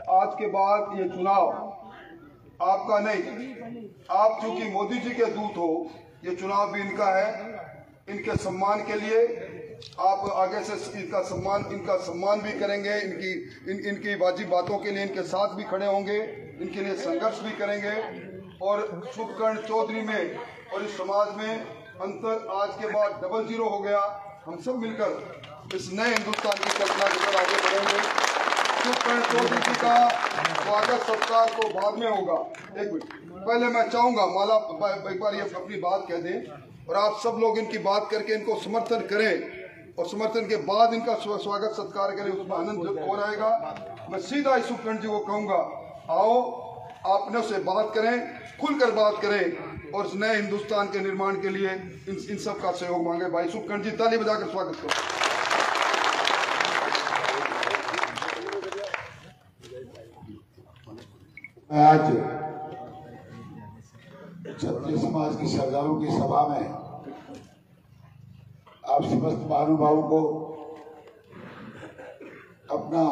आज के बाद ये चुनाव आपका नहीं, आप चूंकि मोदी जी के दूत हो, ये चुनाव भी इनका है। इनके सम्मान के लिए आप आगे से इनका सम्मान भी करेंगे, इनकी वाजिब बातों के लिए इनके साथ भी खड़े होंगे, इनके लिए संघर्ष भी करेंगे। और शुभकर्ण चौधरी में और इस समाज में अंतर आज के बाद 00 हो गया। हम सब मिलकर इस नए हिंदुस्तान की कल्पना की तरफ आगे बढ़ेंगे। शुभकर्ण चौधरी जी का स्वागत सत्कार तो बाद में होगा। एक मिनट पहले मैं चाहूंगा माला एक बार ये अपनी बात कह दें और आप सब लोग इनकी बात करके इनको समर्थन करें और समर्थन के बाद इनका स्वागत सत्कार करें, उसमें आनंद और आएगा। मैं सीधा इस शुभकर्ण जी को कहूंगा, आओ आपने से बात करें, खुलकर बात करें और इस नए हिंदुस्तान के निर्माण के लिए इन सब का सहयोग मांगे। भाई शुभकर्ण जी, ताली बजाकर स्वागत करो। आज क्षत्रिय समाज के सरदारों की सभा में आप समस्त महानुभावों को अपना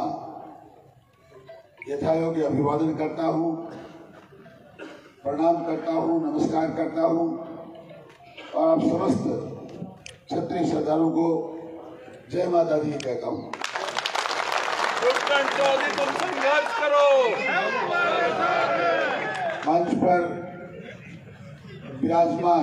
यथायोग्य अभिवादन करता हूं, प्रणाम करता हूं, नमस्कार करता हूं और आप समस्त क्षत्रिय सरदारों को जय माता दी कहता हूं। तुम संघर्ष करो। मंच पर विराजमान,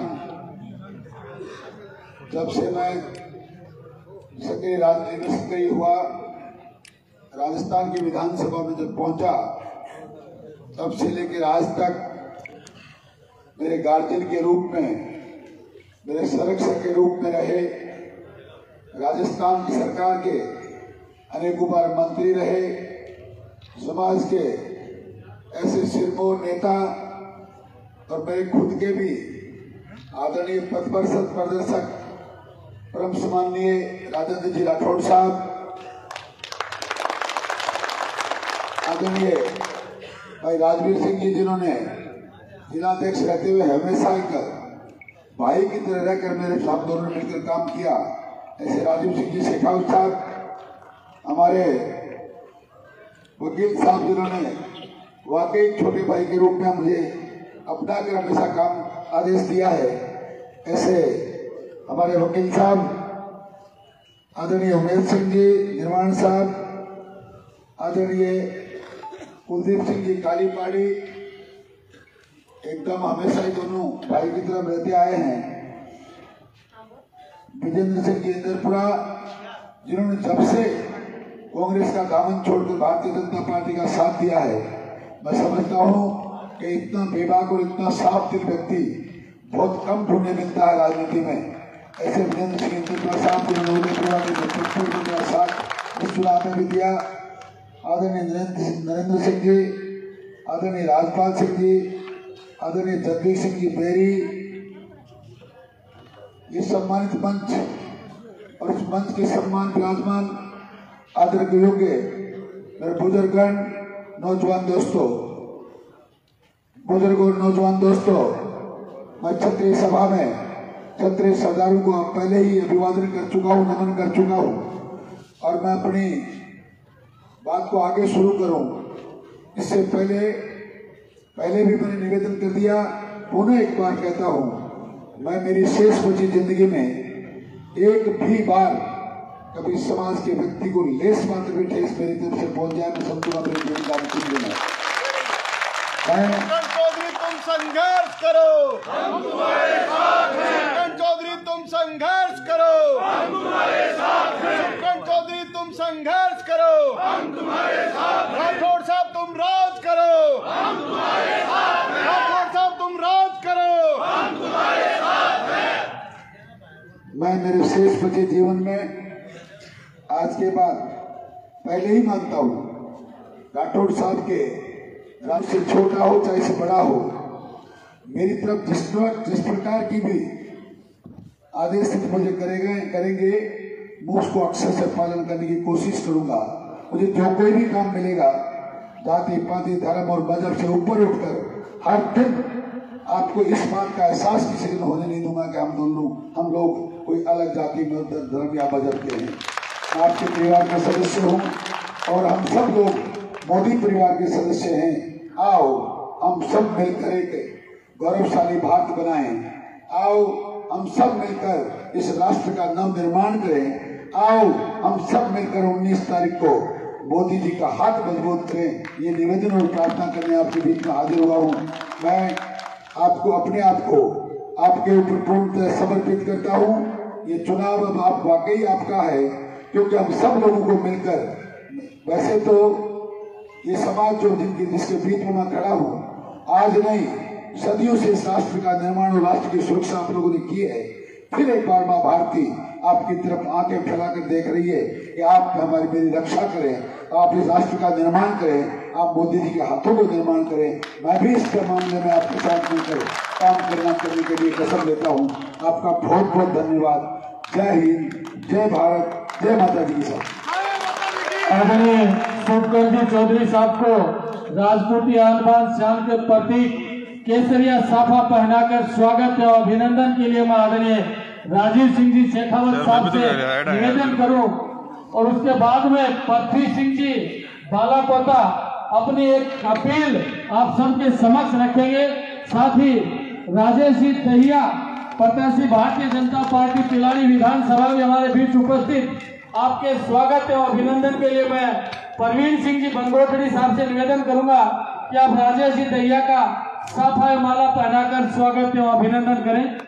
जब से मैं सक्रिय राजनीति में सक्रिय हुआ, राजस्थान की विधानसभा में जब पहुंचा, तब से लेकर आज तक मेरे गार्जियन के रूप में, मेरे संरक्षक के रूप में रहे। राजस्थान की सरकार के अनेकों बार मंत्री रहे, समाज के ऐसे सिरमौर नेता और मेरे खुद के भी आदरणीय पथप्रदर्शक प्रदर्शक परम सम्माननीय राजेंद्र जी राठौड़ साहब, आदरणीय भाई राजवीर सिंह जी, जिन्होंने जिलाध्यक्ष रहते हुए हमेशा एक भाई की तरह रहकर मेरे साथ दोनों मिलकर काम किया, ऐसे राजीव सिंह जी शेखावत साहब, हमारे वकील साहब जिन्होंने वाकई छोटे भाई के रूप में मुझे अपना कर हमेशा काम आदेश दिया है, ऐसे हमारे वकील साहब आदरणीय उमेश सिंह जी निर्माण साहब, आदरणीय कुलदीप सिंह जी काली पहाड़ी, एकदम हमेशा ही दोनों भाई की तरफ रहते आए हैं। विजेंद्र सिंह जी इंदरपुरा, जिन्होंने जब से कांग्रेस का दामन छोड़कर भारतीय जनता पार्टी का साथ दिया है, मैं समझता हूं कि इतना बेबाक और इतना साफ दिल व्यक्ति बहुत कम ढूंढने मिलता है राजनीति में। ऐसे विजेंद्र सिंह इंदरपुरा साहब, जिन्होंने पूरा के साथ इस चुनाव में भी दिया, आदरणीय नरेंद्र सिंह जी, आदरणीय राजपाल सिंह जी, आदरणीय जगदीश सिंह जी बेरी, ये सम्मानित मंच और इस मंच के सम्मान विराजमान आदर के योग्य मेरे बुजुर्गगण, नौजवान दोस्तों, बुजुर्ग और नौजवान दोस्तों, मैं क्षत्रिय सभा में क्षत्रिय सरदारों को पहले ही अभिवादन कर चुका हूं, नमन कर चुका हूं और मैं अपनी बात को आगे शुरू करूं इससे पहले भी मैंने निवेदन कर दिया, पुनः एक बार कहता हूं, मैं मेरी शेष बची जिंदगी में एक भी बार कभी समाज के व्यक्ति को लेस मात्र भी ठेस मेरी तरफ से पहुंच जाए, मैं समझूंगा मेरी जिम्मेदारी चौधरी तुम संघर्ष करो, हम तुम्हारे साथ हैं। चौधरी तुम संघर्ष करो, हम तुम्हारे साथ हैं। चौधरी तुम संघर्ष करो, हम तुम्हारे साथ हैं। राठौड़ साहब तुम राज करो, हम तुम्हारे साथ हैं। राठौड़ साहब तुम राज करो, हम तुम्हारे साथ हैं। मैं मेरे शेष बचे जीवन में आज के बाद पहले ही मानता हूं, राठौड़ साहब के राज से छोटा हो चाहे से बड़ा हो, मेरी तरफ जिस प्रकार की भी आदेश मुझे करेंगे, मैं उसको अक्षर से पालन करने की कोशिश करूंगा। मुझे जो कोई भी काम मिलेगा, जाति पाति धर्म और मजहब से ऊपर उठकर हर दिन आपको इस बात का एहसास किसी दिन होने नहीं दूंगा कि हम लोग कोई अलग जाति में धर्म या मजहब के हैं। आपके परिवार का सदस्य हूँ और हम सब लोग मोदी परिवार के सदस्य हैं। आओ हम सब मिलकर एक गौरवशाली भारत बनाएं। आओ हम सब मिलकर इस राष्ट्र का नव निर्माण करें। आओ हम सब मिलकर 19 तारीख को मोदी जी का हाथ मजबूत करें। ये निवेदन और प्रार्थना करने आपके बीच में हाजिर हुआ हूँ। मैं आपको अपने आप को आपके ऊपर पूर्णतः समर्पित करता हूँ। ये चुनाव अब आप वाकई आपका है, क्योंकि हम सब लोगों को मिलकर, वैसे तो ये समाज जो जिसके बीच में मैं खड़ा हूँ, आज नहीं सदियों से इस राष्ट्र का निर्माण और राष्ट्र की सुरक्षा आप लोगों ने की है। फिर एक बार माँ भारती आपकी तरफ आंखें फैलाकर देख रही है कि आप हमारी मेरी रक्षा करें, आप इस राष्ट्र का निर्माण करें, आप मोदी जी के हाथों को निर्माण करें। मैं भी इस मामले में आपके साथ मिलकर काम करने के लिए कसम लेता हूँ। आपका बहुत बहुत धन्यवाद। जय हिंद, जय भारत, जय माता दी की साथ। आदरणीय शुभकरण चौधरी साहब को राजपूती आन बान शान के प्रतीक केसरिया साफा पहनाकर स्वागत और अभिनंदन के लिए मैं आदरणीय राजीव सिंह जी शेखावत साहब से निवेदन करूं, और उसके बाद में पृथ्वी सिंह जी बालाकोटा अपनी एक अपील आप सबके समक्ष रखेंगे। साथ ही राजेश जी दहिया प्रत्याशी भारतीय जनता पार्टी तिलारी विधानसभा में हमारे बीच उपस्थित, आपके स्वागत एवं अभिनंदन के लिए मैं परवीन सिंह जी बंगोटड़ी साहब से निवेदन करूंगा कि आप राजेश जी दहिया का साफा माला पहनाकर स्वागत एवं अभिनंदन करें।